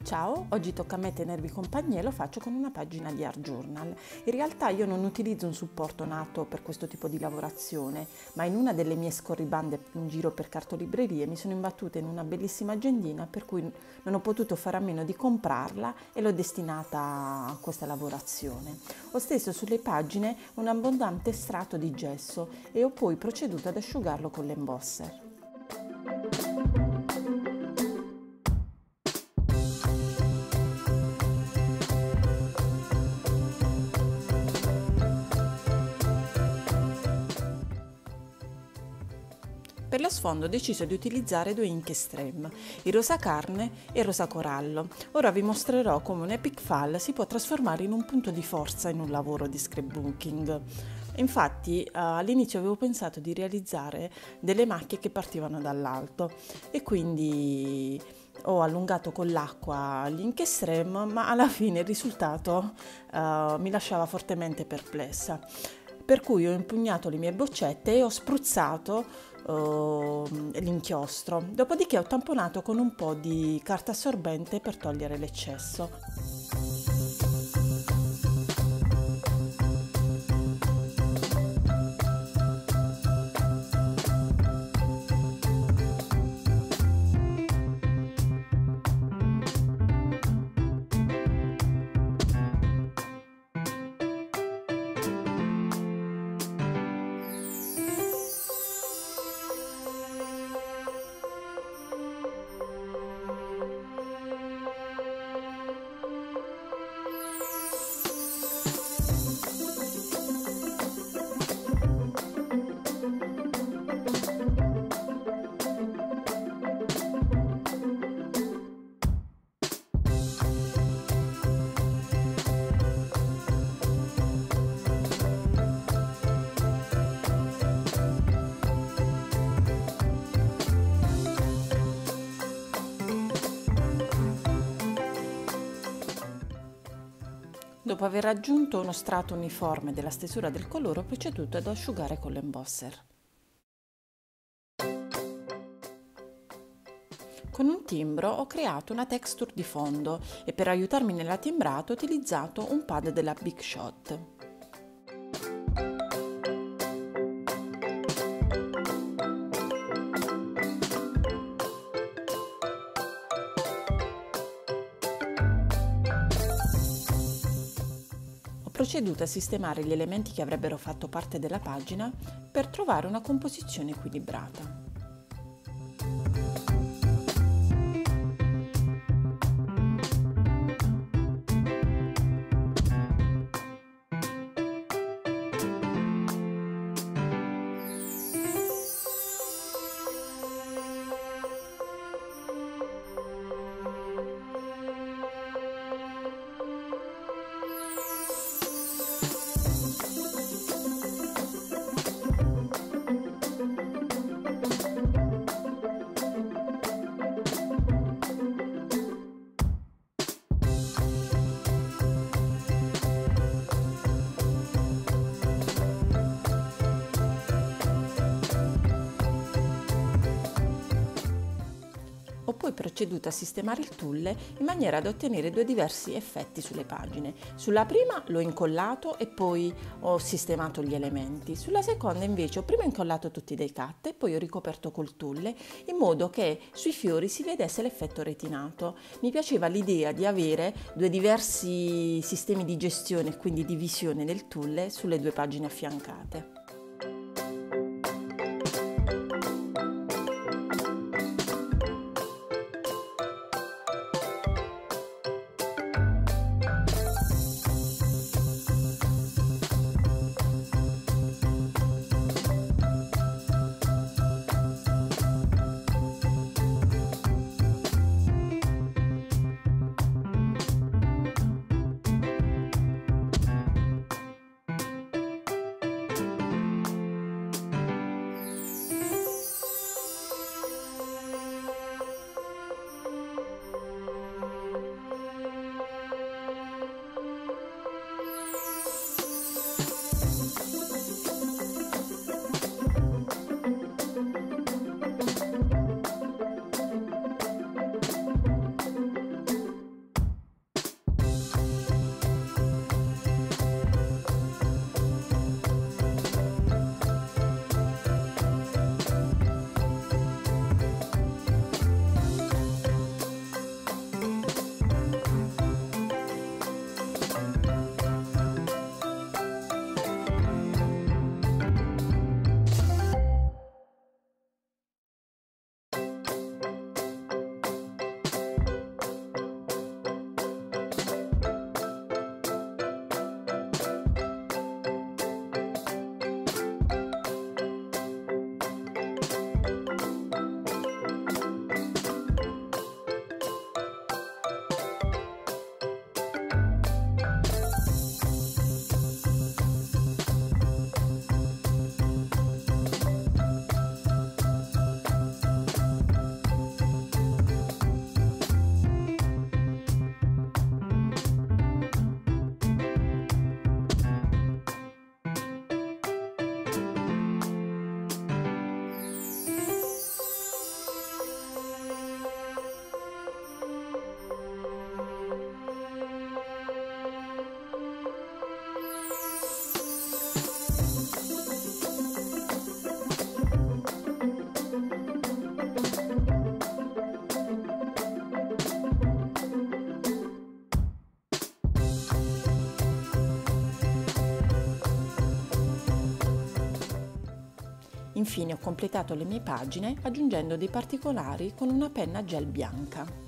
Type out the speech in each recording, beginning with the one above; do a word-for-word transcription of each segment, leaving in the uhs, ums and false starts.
Ciao, oggi tocca a me tenervi compagnia e lo faccio con una pagina di Art Journal. In realtà io non utilizzo un supporto nato per questo tipo di lavorazione, ma in una delle mie scorribande in giro per cartolibrerie mi sono imbattuta in una bellissima agendina per cui non ho potuto fare a meno di comprarla e l'ho destinata a questa lavorazione. Ho steso sulle pagine un abbondante strato di gesso e ho poi proceduto ad asciugarlo con l'embosser. Per lo sfondo ho deciso di utilizzare due ink extreme, il rosa carne e il rosa corallo. Ora vi mostrerò come un epic fail si può trasformare in un punto di forza in un lavoro di scrapbooking. Infatti all'inizio avevo pensato di realizzare delle macchie che partivano dall'alto e quindi ho allungato con l'acqua gli ink extreme, ma alla fine il risultato uh, mi lasciava fortemente perplessa. Per cui ho impugnato le mie boccette e ho spruzzato uh, l'inchiostro, dopodiché ho tamponato con un po' di carta assorbente per togliere l'eccesso. Dopo aver raggiunto uno strato uniforme della stesura del colore, ho proceduto ad asciugare con l'embosser. Con un timbro ho creato una texture di fondo e per aiutarmi nella timbrata ho utilizzato un pad della Big Shot. Ho proceduto a sistemare gli elementi che avrebbero fatto parte della pagina per trovare una composizione equilibrata. Ho poi proceduto a sistemare il tulle in maniera da ottenere due diversi effetti sulle pagine. Sulla prima l'ho incollato e poi ho sistemato gli elementi. Sulla seconda invece ho prima incollato tutti dei cut e poi ho ricoperto col tulle in modo che sui fiori si vedesse l'effetto retinato. Mi piaceva l'idea di avere due diversi sistemi di gestione e quindi di visione del tulle sulle due pagine affiancate. Infine ho completato le mie pagine aggiungendo dei particolari con una penna gel bianca.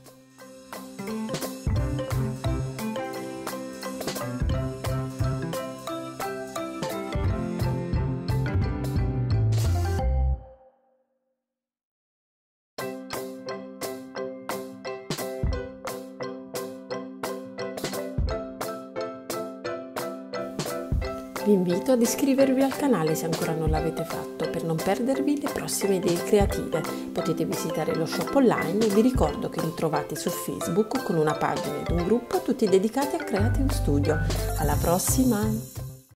Vi invito ad iscrivervi al canale se ancora non l'avete fatto per non perdervi le prossime idee creative. Potete visitare lo shop online e vi ricordo che mi trovate su Facebook con una pagina ed un gruppo tutti dedicati a Creative Studio. Alla prossima!